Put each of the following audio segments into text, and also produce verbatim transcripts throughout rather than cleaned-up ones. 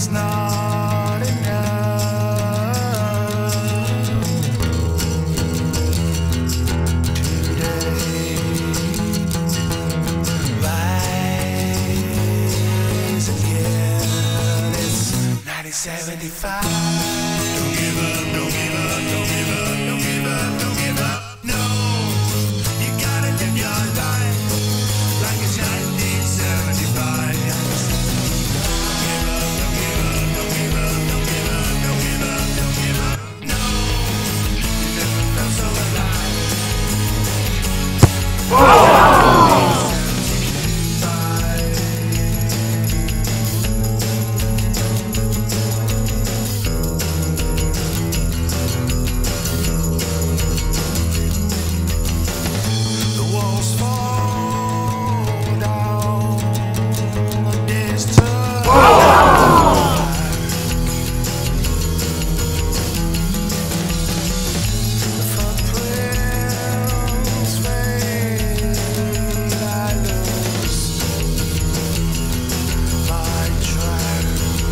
not enough. Today, rise again. It's nineteen seventy-five. Don't give up, don't give up, don't give up, don't give up, don't give up. No, you gotta live your life like it's nineteen seventy-five. The walls fall down, the days turn. The footprints fade, I lose my track.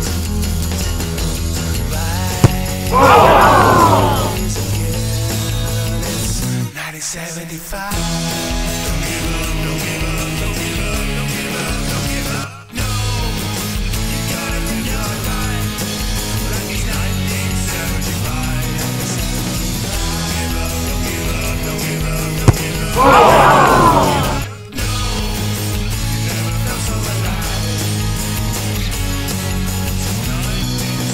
Rise again, it's nineteen seventy-five. Don't give up, don't give up, don't give up, don't give up, don't give up. No, you gotta live your life like it's nineteen seventy-five. Don't give up, don't give up, don't give up, don't give up. No, you never felt so alive. nineteen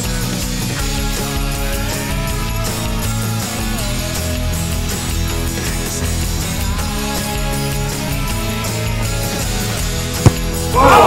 seventy-five.